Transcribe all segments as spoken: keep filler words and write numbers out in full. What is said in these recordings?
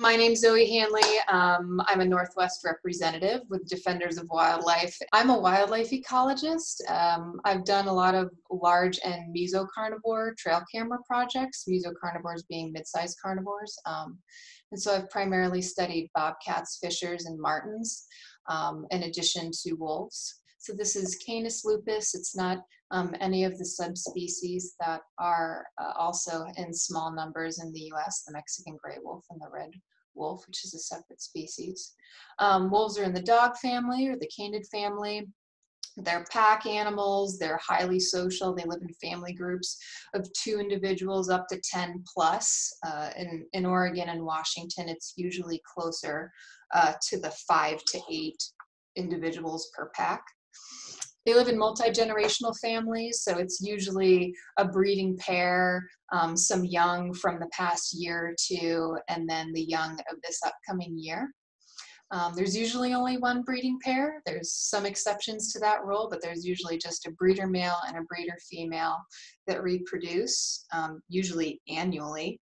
My name's Zoe Hanley. Um, I'm a Northwest representative with Defenders of Wildlife. I'm a wildlife ecologist. Um, I've done a lot of large and mesocarnivore trail camera projects, mesocarnivores being mid-sized carnivores. Um, and so I've primarily studied bobcats, fishers, and martens, um, in addition to wolves. So this is Canis lupus. It's not um, any of the subspecies that are uh, also in small numbers in the U S, the Mexican gray wolf and the red wolf, which is a separate species. Um, wolves are in the dog family or the canid family. They're pack animals. They're highly social. They live in family groups of two individuals up to ten plus. Uh, in, in Oregon and Washington, it's usually closer uh, to the five to eight individuals per pack. They live in multi-generational families, so it's usually a breeding pair, um, some young from the past year or two, and then the young of this upcoming year. Um, there's usually only one breeding pair. There's some exceptions to that rule, but there's usually just a breeder male and a breeder female that reproduce, um, usually annually.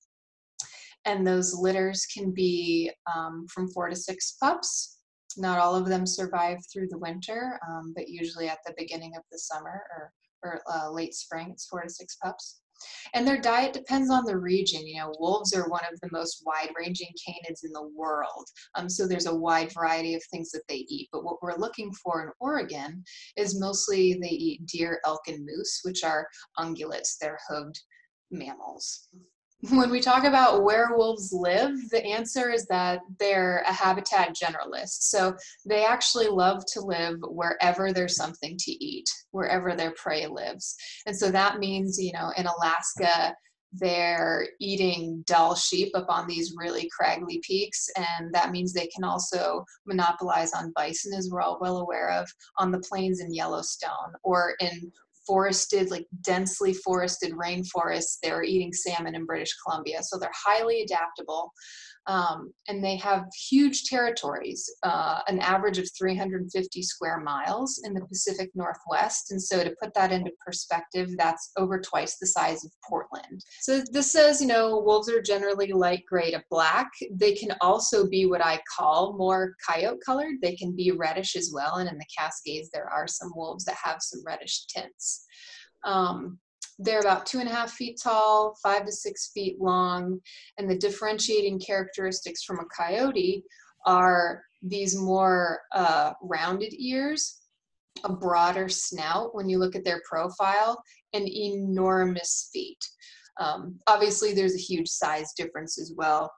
And those litters can be um, from four to six pups. Not all of them survive through the winter, um, but usually at the beginning of the summer or, or uh, late spring, it's four to six pups. And their diet depends on the region. You know, wolves are one of the most wide-ranging canids in the world. Um, so there's a wide variety of things that they eat. But what we're looking for in Oregon is mostly they eat deer, elk, and moose, which are ungulates. They're hoofed mammals. When we talk about where wolves live, the answer is that they're a habitat generalist. So they actually love to live wherever there's something to eat, wherever their prey lives. And so that means, you know, in Alaska, they're eating dull sheep up on these really craggly peaks, and that means they can also monopolize on bison, as we're all well aware of, on the plains in Yellowstone, or in forested, like densely forested rainforests. They're eating salmon in British Columbia. So they're highly adaptable. Um, and they have huge territories, uh, an average of three hundred fifty square miles in the Pacific Northwest. And so to put that into perspective, that's over twice the size of Portland. So this says, you know, wolves are generally light gray to black. They can also be what I call more coyote colored. They can be reddish as well. And in the Cascades, there are some wolves that have some reddish tints. Um, They're about two and a half feet tall, five to six feet long, and the differentiating characteristics from a coyote are these more uh, rounded ears, a broader snout when you look at their profile, and enormous feet. Um, obviously, there's a huge size difference as well.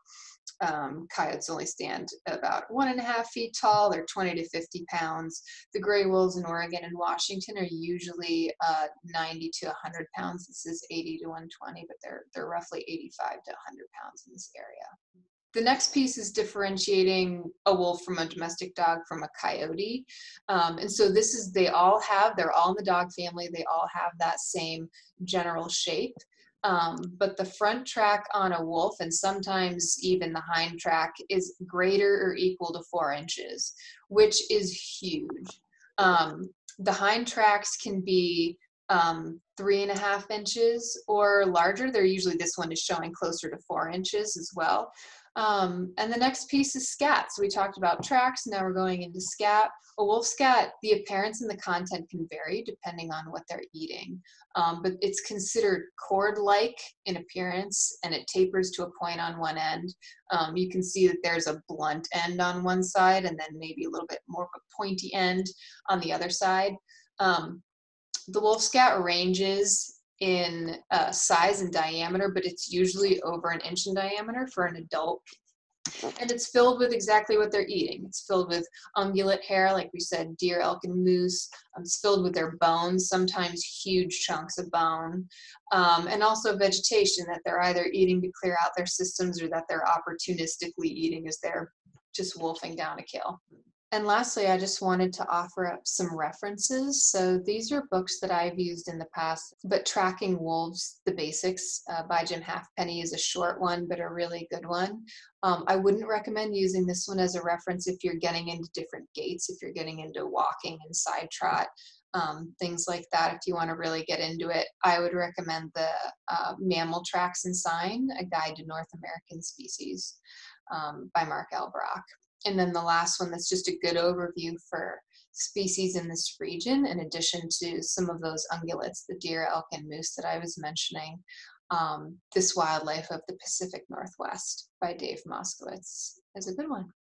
Um, coyotes only stand about one and a half feet tall. They're twenty to fifty pounds. The gray wolves in Oregon and Washington are usually uh, ninety to one hundred pounds. This is eighty to one twenty, but they're, they're roughly eighty-five to one hundred pounds in this area. The next piece is differentiating a wolf from a domestic dog from a coyote. Um, and so this is, they all have, they're all in the dog family. They all have that same general shape. Um, but the front track on a wolf, and sometimes even the hind track, is greater or equal to four inches, which is huge. Um, the hind tracks can be um, three and a half inches or larger. They're usually, this one is showing closer to four inches as well. Um, and the next piece is scat. So we talked about tracks, now we're going into scat. A wolf scat, the appearance and the content can vary depending on what they're eating, um, but it's considered cord-like in appearance, and it tapers to a point on one end. Um, you can see that there's a blunt end on one side and then maybe a little bit more of a pointy end on the other side. Um, the wolf scat ranges in uh, size and diameter, but it's usually over an inch in diameter for an adult. And it's filled with exactly what they're eating. It's filled with ungulate hair, like we said, deer, elk, and moose. Um, it's filled with their bones, sometimes huge chunks of bone, um, and also vegetation that they're either eating to clear out their systems or that they're opportunistically eating as they're just wolfing down a kill. And lastly, I just wanted to offer up some references. So these are books that I've used in the past, but Tracking Wolves, the Basics uh, by Jim Halfpenny is a short one, but a really good one. Um, I wouldn't recommend using this one as a reference if you're getting into different gaits, if you're getting into walking and side trot, um, things like that. If you want to really get into it, I would recommend the uh, Mammal Tracks and Sign, A Guide to North American Species. um, by Mark Albrock. And then the last one that's just a good overview for species in this region, in addition to some of those ungulates, the deer, elk, and moose that I was mentioning, um, This Wildlife of the Pacific Northwest by Dave Moskowitz is a good one.